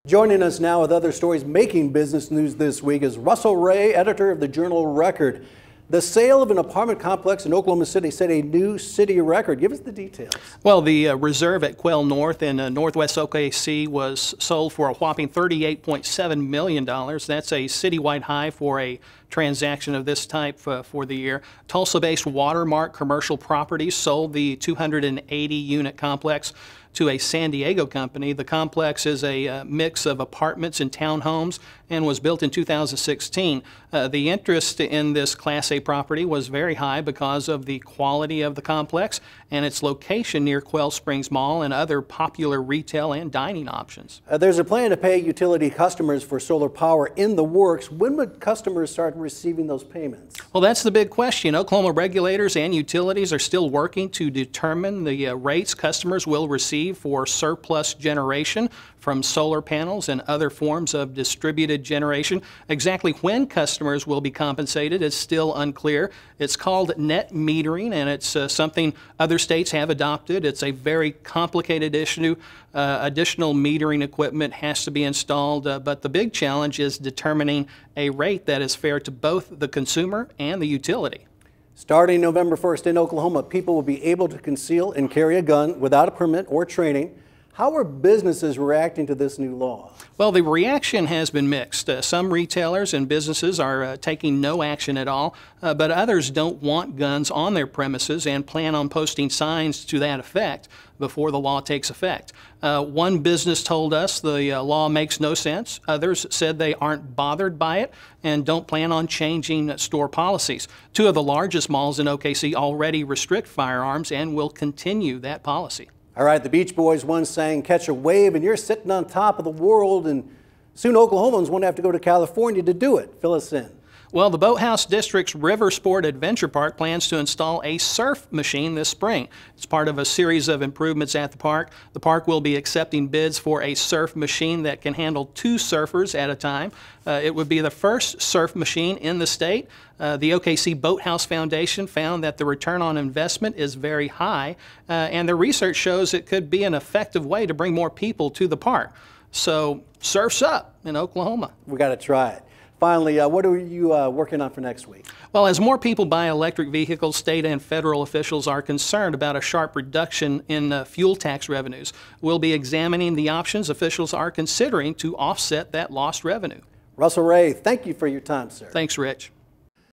Joining us now with other stories making business news this week is Russell Ray, editor of the Journal Record. The sale of an apartment complex in Oklahoma City set a new city record. Give us the details. Well, the reserve at Quail North in northwest OKC was sold for a whopping $38.7 million. That's a citywide high for a transaction of this type for the year. Tulsa-based Watermark Commercial Properties sold the 280-unit complex to a San Diego company. The complex is a mix of apartments and townhomes and was built in 2016. The interest in this Class A property was very high because of the quality of the complex and its location near Quail Springs Mall and other popular retail and dining options. There's a plan to pay utility customers for solar power in the works. When would customers start receiving those payments? Well, that's the big question. Oklahoma regulators and utilities are still working to determine the rates customers will receive for surplus generation from solar panels and other forms of distributed generation. Exactly when customers will be compensated is still unclear. It's called net metering, and it's something other states have adopted. It's a very complicated issue. Additional metering equipment has to be installed, but the big challenge is determining a rate that is fair to both the consumer and the utility. Starting November 1st in Oklahoma, people will be able to conceal and carry a gun without a permit or training. How are businesses reacting to this new law? Well, the reaction has been mixed. Some retailers and businesses are taking no action at all, but others don't want guns on their premises and plan on posting signs to that effect before the law takes effect. One business told us the law makes no sense. Others said they aren't bothered by it and don't plan on changing store policies. Two of the largest malls in OKC already restrict firearms and will continue that policy. All right, the Beach Boys once sang "Catch a Wave," and you're sitting on top of the world, and soon Oklahomans won't have to go to California to do it. Fill us in. Well, the Boathouse District's River Sport Adventure Park plans to install a surf machine this spring. It's part of a series of improvements at the park. The park will be accepting bids for a surf machine that can handle 2 surfers at a time. It would be the first surf machine in the state. The OKC Boathouse Foundation found that the return on investment is very high, and their research shows it could be an effective way to bring more people to the park. So, surf's up in Oklahoma. We got to try it. Finally, what are you working on for next week? Well, as more people buy electric vehicles, state and federal officials are concerned about a sharp reduction in fuel tax revenues. We'll be examining the options officials are considering to offset that lost revenue. Russell Ray, thank you for your time, sir. Thanks, Rich.